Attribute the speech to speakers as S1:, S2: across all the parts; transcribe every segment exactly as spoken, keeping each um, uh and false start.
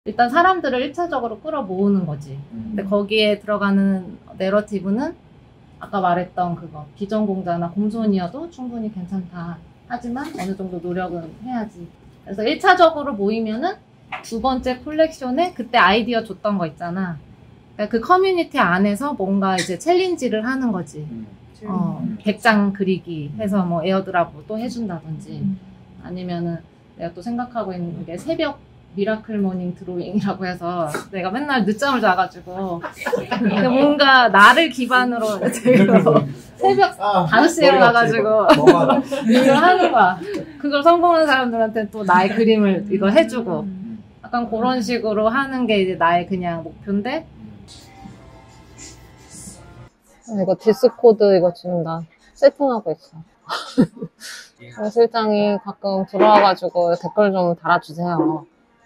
S1: 일단 사람들을 일 차적으로 끌어 모으는 거지. 근데 거기에 들어가는 내러티브는 아까 말했던 그거 비전공자나 공손이어도 충분히 괜찮다. 하지만 어느 정도 노력은 해야지. 그래서 일 차적으로 모이면은 두 번째 콜렉션에 그때 아이디어 줬던 거 있잖아. 그러니까 그 커뮤니티 안에서 뭔가 이제 챌린지를 하는 거지. 음. 어, 백장 그리기 해서 뭐 에어드랍 또 해준다든지 음. 아니면은 내가 또 생각하고 있는 게 새벽 미라클 모닝 드로잉이라고 해서 내가 맨날 늦잠을 자가지고 뭔가 나를 기반으로 새벽 아, 다섯 시에 일어나가지고 이걸 하는 거야. 그걸 성공한 사람들한테 또 나의 그림을 이거 해주고 약간 그런 식으로 하는 게 이제 나의 그냥 목표인데 이거 디스코드 이거 지금 나 세팅하고 있어. 실장이 가끔 들어와가지고 댓글 좀 달아주세요.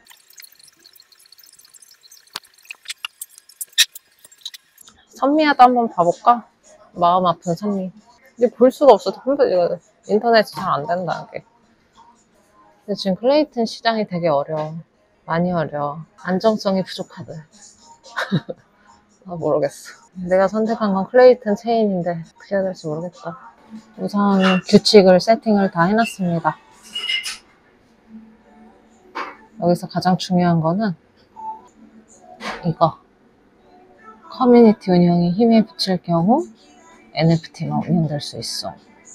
S1: 선미야도 한번 봐볼까? 마음 아픈 선미. 이제 볼 수가 없어. 이거 인터넷이 잘 안 된다, 이게. 근데 지금 클레이튼 시장이 되게 어려워. 많이 어려워. 안정성이 부족하대. 아, 모르겠어. 내가 선택한 건 클레이튼 체인인데 어떻게 해야 될지 모르겠다. 우선 규칙을 세팅을 다 해놨습니다. 여기서 가장 중요한 거는 이거. 커뮤니티 운영이 힘에 붙일 경우 엔에프티만 운영될 수 있어.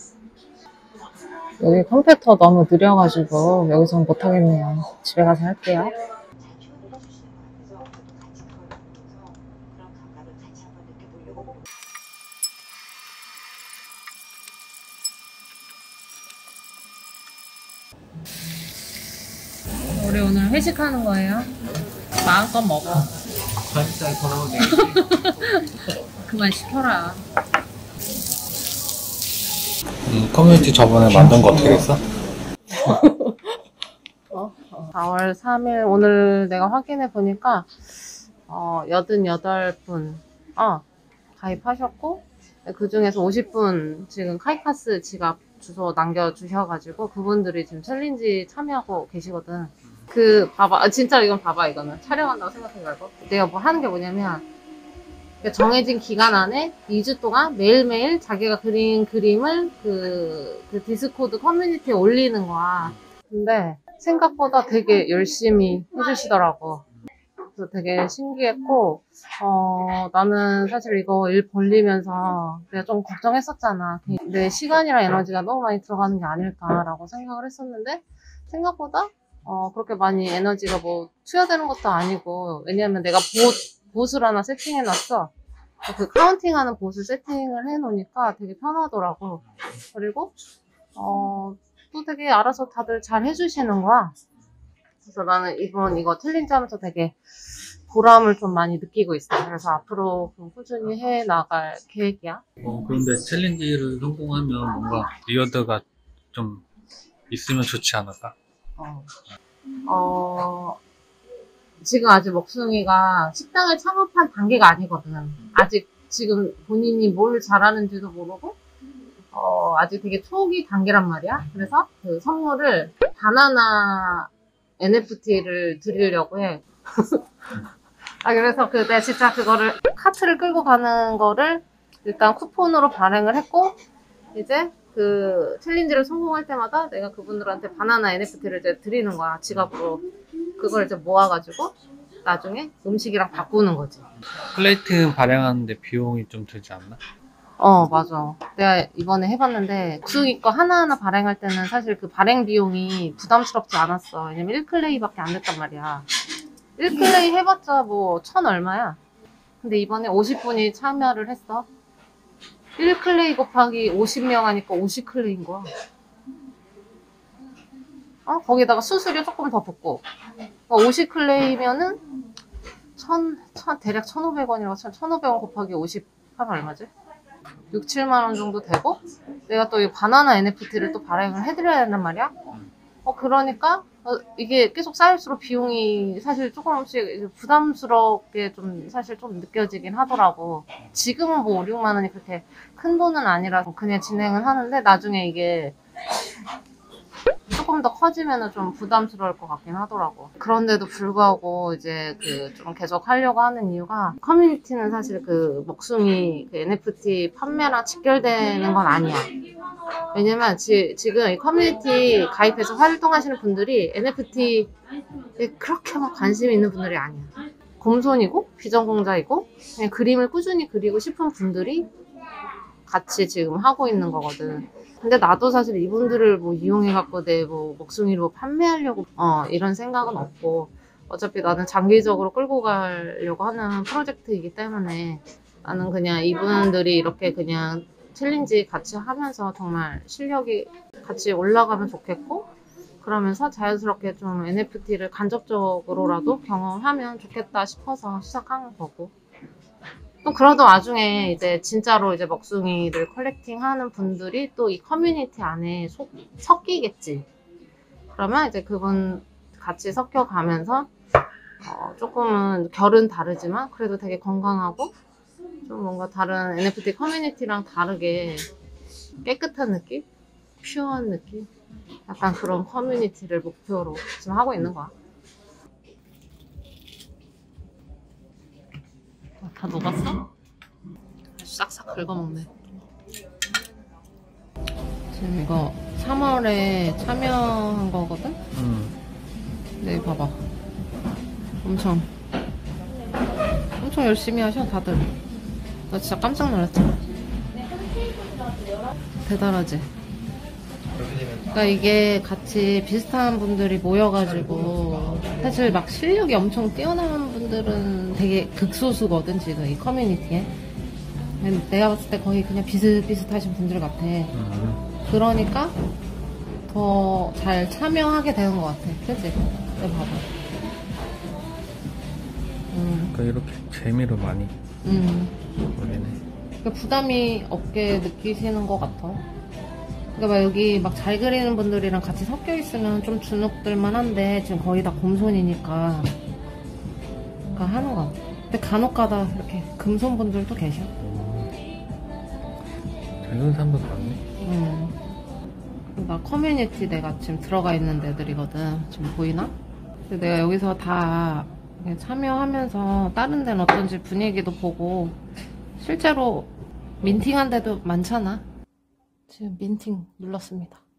S1: 여기 컴퓨터 너무 느려가지고 여기서는 못하겠네요. 집에 가서 할게요. 우리 오늘 회식하는 거예요? 마음껏 먹어.
S2: 관살 걸어오네.
S1: 그만 시켜라.
S2: 음, 커뮤니티 저번에 만든 거 어떻게 됐어?
S1: 어? 어. 사월 삼일 오늘 내가 확인해 보니까 어, 팔십팔 분 어, 가입하셨고 그 중에서 오십 분 지금 카이카스 지갑 주소 남겨주셔가지고 그분들이 지금 챌린지 참여하고 계시거든. 그 봐봐, 아, 진짜 이건 봐봐. 이거는 촬영한다고 생각해 말고 내가 뭐 하는 게 뭐냐면 정해진 기간 안에 이 주 동안 매일매일 자기가 그린 그림을 그, 그 디스코드 커뮤니티에 올리는 거야. 근데 생각보다 되게 열심히 해주시더라고. 그래서 되게 신기했고 어, 나는 사실 이거 일 벌리면서 내가 좀 걱정했었잖아. 내 시간이랑 에너지가 너무 많이 들어가는 게 아닐까라고 생각을 했었는데 생각보다 어, 그렇게 많이 에너지가 뭐 투여되는 것도 아니고 왜냐면 내가 봇, 봇을 하나 세팅해놨어. 그 카운팅하는 봇을 세팅을 해놓으니까 되게 편하더라고. 그리고 어, 또 되게 알아서 다들 잘 해주시는 거야. 그래서 나는 이번 이거 챌린지 하면서 되게 보람을 좀 많이 느끼고 있어. 그래서 앞으로 좀 꾸준히 해 나갈 계획이야.
S2: 어, 그런데 챌린지를 성공하면 뭔가 리워드가 좀 있으면 좋지 않을까?
S1: 어, 어, 지금 아직 먹숭이가 식당을 창업한 단계가 아니거든. 아직 지금 본인이 뭘 잘하는지도 모르고, 어, 아직 되게 초기 단계란 말이야. 그래서 그 선물을 바나나 엔에프티를 드리려고 해. 아, 그래서 그 내가 진짜 그거를 카트를 끌고 가는 거를 일단 쿠폰으로 발행을 했고, 이제 그 챌린지를 성공할 때마다 내가 그분들한테 바나나 엔에프티를 이제 드리는 거야, 지갑으로. 그걸 이제 모아가지고 나중에 음식이랑 바꾸는 거지.
S2: 클레이튼 발행하는데 비용이 좀 들지 않나?
S1: 어, 맞아. 내가 이번에 해봤는데 국수기 거 하나하나 발행할 때는 사실 그 발행 비용이 부담스럽지 않았어. 왜냐면 일 클레이밖에 안 됐단 말이야. 일 클레이 해봤자 뭐 천 얼마야. 근데 이번에 오십 분이 참여를 했어. 일 클레이 곱하기 오십 명 하니까 오십 클레이인 거야. 어? 거기다가 수수료 조금 더 붙고. 오십 클레이면은 천, 천, 대략 천오백 원이라고 천오백 원 곱하기 오십 하면 얼마지? 육, 칠만 원 정도 되고 내가 또 이 바나나 엔에프티를 또 발행을 해드려야 된단 말이야. 어 그러니까 어, 이게 계속 쌓일수록 비용이 사실 조금씩 부담스럽게 좀 사실 좀 느껴지긴 하더라고. 지금은 뭐 오, 육만 원이 그렇게 큰 돈은 아니라서 그냥 진행을 하는데 나중에 이게 조금 더 커지면 좀 부담스러울 것 같긴 하더라고. 그런데도 불구하고 이제 그 좀 계속 하려고 하는 이유가 커뮤니티는 사실 그 먹숭이 그 엔에프티 판매랑 직결되는 건 아니야. 왜냐면 지, 지금 이 커뮤니티 가입해서 활동하시는 분들이 엔에프티에 그렇게 막 관심 있는 분들이 아니야. 곰손이고 비전공자이고 그냥 그림을 꾸준히 그리고 싶은 분들이 같이 지금 하고 있는 거거든. 근데 나도 사실 이분들을 뭐 이용해갖고 내 뭐 먹숭이로 판매하려고 어 이런 생각은 없고 어차피 나는 장기적으로 끌고 가려고 하는 프로젝트이기 때문에 나는 그냥 이분들이 이렇게 그냥 챌린지 같이 하면서 정말 실력이 같이 올라가면 좋겠고 그러면서 자연스럽게 좀 엔에프티를 간접적으로라도 경험하면 좋겠다 싶어서 시작한 거고 또 그러던 와중에 이제 진짜로 이제 먹숭이를 컬렉팅하는 분들이 또 이 커뮤니티 안에 속, 섞이겠지. 그러면 이제 그분 같이 섞여가면서 어, 조금은 결은 다르지만 그래도 되게 건강하고 좀 뭔가 다른 엔에프티 커뮤니티랑 다르게 깨끗한 느낌? 퓨어한 느낌? 약간 그런 커뮤니티를 목표로 지금 하고 있는 거야. 다 녹았어? 싹싹 긁어먹네. 지금 이거 삼월에 참여한 거거든?
S2: 음.
S1: 네, 봐봐. 엄청 엄청 열심히 하셔 다들. 나 진짜 깜짝 놀랐잖아. 대단하지? 그러니까 이게 같이 비슷한 분들이 모여가지고 사실 막 실력이 엄청 뛰어난 분들은 되게 극소수거든 지금 이 커뮤니티에. 내가 봤을 때 거의 그냥 비슷비슷하신 분들 같아.
S2: 음.
S1: 그러니까 더 잘 참여하게 되는 것 같아. 그치? 내가 봐봐. 음.
S2: 그러니까 이렇게 재미로 많이
S1: 음.
S2: 보이네.
S1: 그러니까 부담이 없게 느끼시는 것 같아. 그러니까 막 여기 막 잘 그리는 분들이랑 같이 섞여 있으면 좀 주눅들만 한데 지금 거의 다 곰손이니까 그러니까 하는 것 같아. 근데 간혹가다 이렇게 금손 분들도 계셔.
S2: 젊은 사람도 많네.
S1: 음. 나 커뮤니티 내가 지금 들어가 있는 데들이거든. 지금 보이나? 근데 내가 여기서 다 그냥 참여하면서 다른 데는 어떤지 분위기도 보고 실제로 민팅한 데도 많잖아. 지금 민팅 눌렀습니다.